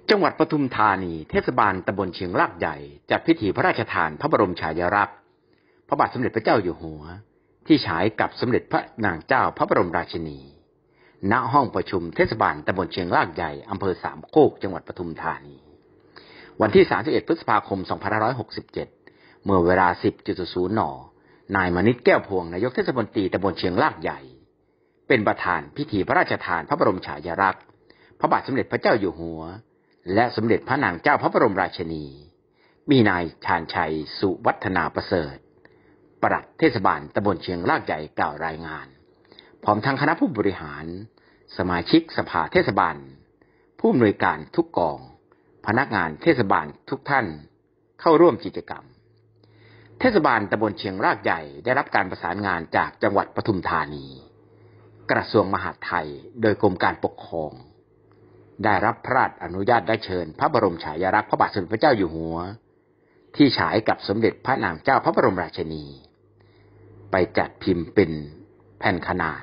จังหวัดปทุมธานีเทศบาลตำบลเชียงรากใหญ่จัดพิธีพระราชทานพระบรมฉายาลักษณ์พระบาทสมเด็จพระเจ้าอยู่หัวที่ฉายกับสมเด็จพระนางเจ้าพระบรมราชินีณห้องประชุมเทศบาลตำบลเชียงรากใหญ่อำเภอสามโคกจังหวัดปทุมธานีวันที่31พฤษภาคม2567เมื่อเวลา 10.00 น.นายมณิษฐ์แก้วพวงนายกเทศมนตรีตำบลเชียงรากใหญ่เป็นประธานพิธีพระราชทานพระบรมฉายาลักษณ์พระบาทสมเด็จพระเจ้าอยู่หัวและสมเด็จพระนางเจ้าพระบรมราชินีมีนายชาญชัยสุวัฒนาประเสริฐปลัดเทศบาลตำบลเชียงรากใหญ่กล่าวรายงานพร้อมทั้งคณะผู้บริหารสมาชิกสภาเทศบาลผู้อำนวยการทุกกองพนักงานเทศบาลทุกท่านเข้าร่วมกิจกรรมเทศบาลตำบลเชียงรากใหญ่ได้รับการประสานงานจากจังหวัดปทุมธานีกระทรวงมหาดไทยโดยกรมการปกครองได้รับพระราชอนุญาตได้เชิญพระบรมฉายาลักษณ์พระบาทสมเด็จพระเจ้าอยู่หัวที่ฉายกับสมเด็จพระนางเจ้าพระบรมราชินีไปจัดพิมพ์เป็นแผ่นขนาด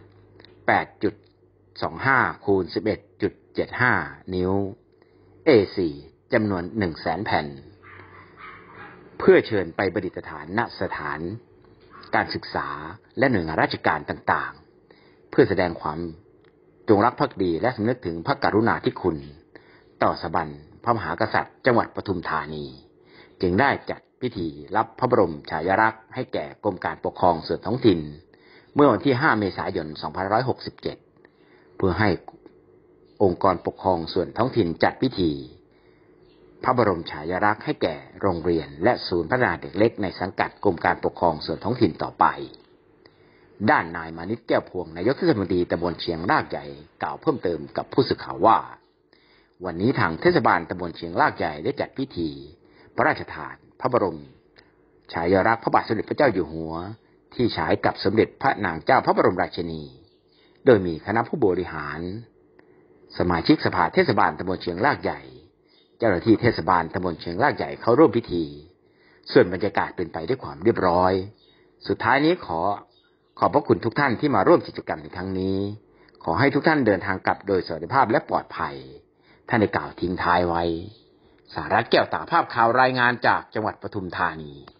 8.25 คูณ 11.75 นิ้ว A4 จำนวน 100,000 แผ่นเพื่อเชิญไปประดิษฐานณสถานการศึกษาและหน่วยงานราชการต่างๆเพื่อแสดงความจงรักภักดีและสำนึกถึงพระกรุณาธิคุณต่อสถาบันพระมหากษัตริย์จังหวัดปทุมธานีจึงได้จัดพิธีรับพระบรมฉายาลักษณ์ให้แก่กรมการปกครองส่วนท้องถิ่นเมื่อวันที่ 5 เมษายน 2567 เพื่อให้องค์กรปกครองส่วนท้องถิ่นจัดพิธีพระบรมฉายาลักษณ์ให้แก่โรงเรียนและศูนย์พัฒนาเด็กเล็กในสังกัดกรมการปกครองส่วนท้องถิ่นต่อไปด้านนายมณิษฐ์แก้วพวงนายกเทศมนตรีตำบลเชียงรากใหญ่กล่าวเพิ่มเติมกับผู้สื่อข่าวว่าวันนี้ทางเทศบาลตำบลเชียงรากใหญ่ได้จัดพิธีพระราชทานพระบรมฉายาลักษณ์พระบาทสมเด็จพระเจ้าอยู่หัวที่ฉายกับสมเด็จพระนางเจ้าพระบรมราชินีโดยมีคณะผู้บริหารสมาชิกสภาเทศบาลตำบลเชียงรากใหญ่เจ้าหน้าที่เทศบาลตำบลเชียงรากใหญ่เข้าร่วมพิธีส่วนบรรยากาศเป็นไปด้วยความเรียบร้อยสุดท้ายนี้ขอบพระคุณทุกท่านที่มาร่วมกิจกรรมในครั้งนี้ขอให้ทุกท่านเดินทางกลับโดยสวัสดิภาพและปลอดภัยท่านได้กล่าวทิ้งท้ายไว้สารัตน์แก้วตาภาพข่าวรายงานจากจังหวัดปทุมธานี